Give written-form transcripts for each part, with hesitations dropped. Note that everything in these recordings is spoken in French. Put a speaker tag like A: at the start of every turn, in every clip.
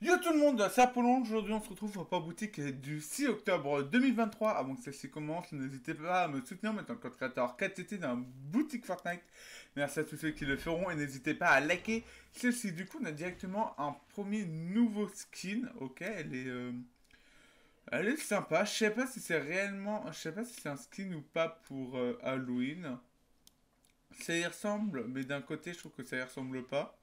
A: Yo tout le monde, c'est Apollon. Aujourd'hui on se retrouve pour la boutique du 6 octobre 2023. Avant que celle-ci commence, n'hésitez pas à me soutenir en mettant le code créateur 4TT dans la boutique Fortnite. Merci à tous ceux qui le feront et n'hésitez pas à liker celle-ci. Du coup on a directement un premier nouveau skin. Ok, elle est sympa. Je sais pas si c'est réellement, je sais pas si c'est un skin ou pas pour Halloween. Ça y ressemble, mais d'un côté je trouve que ça y ressemble pas.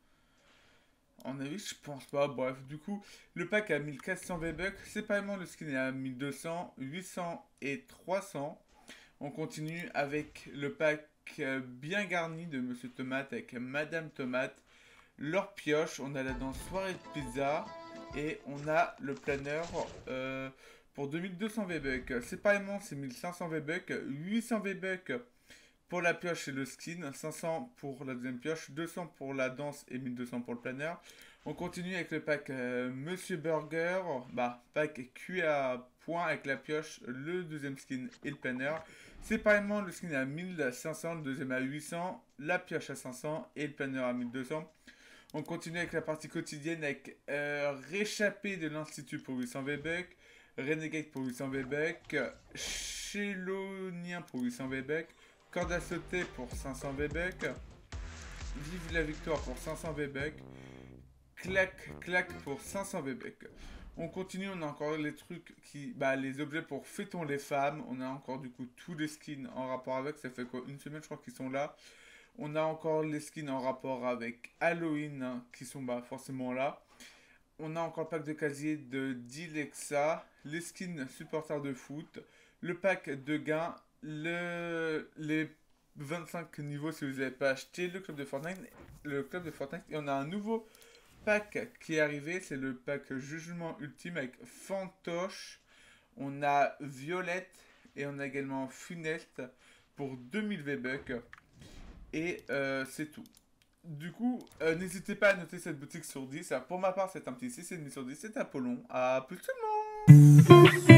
A: En avis, je pense pas. Bref, du coup, le pack à 1400 V-Bucks. Séparément, le skin est à 1200, 800 et 300. On continue avec le pack bien garni de Monsieur Tomate avec Madame Tomate. Leur pioche. On a la danse soirée de pizza. Et on a le planeur pour 2200 V-Bucks. Séparément, c'est 1500 V-Bucks, 800 V-Bucks pour la pioche et le skin, 500 pour la deuxième pioche, 200 pour la danse et 1200 pour le planeur. On continue avec le pack Monsieur Burger, pack cuit à point avec la pioche, le deuxième skin et le planeur. Séparément, le skin est à 1500, le deuxième à 800, la pioche à 500 et le planeur à 1200. On continue avec la partie quotidienne avec Réchappé de l'Institut pour 800 V-Bucks, Renegade pour 800 V-Bucks, Chélonien pour 800 V-Bucks, Corde à sauter pour 500 V-Bucks, Vive la victoire pour 500 V-Bucks, Clac clac pour 500 V-Bucks. On continue, on a encore les trucs les objets pour fêtons les femmes. On a encore du coup tous les skins en rapport avec. Ça fait quoi, une semaine je crois qu'ils sont là. On a encore les skins en rapport avec Halloween qui sont forcément là. On a encore le pack de casier de Dilexa, les skins supporters de foot, le pack de gains, les 25 niveaux si vous n'avez pas acheté, le club de Fortnite. Et on a un nouveau pack qui est arrivé, c'est le pack Jugement Ultime avec Fantoche. On a Violette et on a également Funeste pour 2000 V-Bucks. Et c'est tout. Du coup, n'hésitez pas à noter cette boutique sur 10. Alors, pour ma part, c'est un petit 6,5 sur 10. C'est Apollon. À plus tout le monde.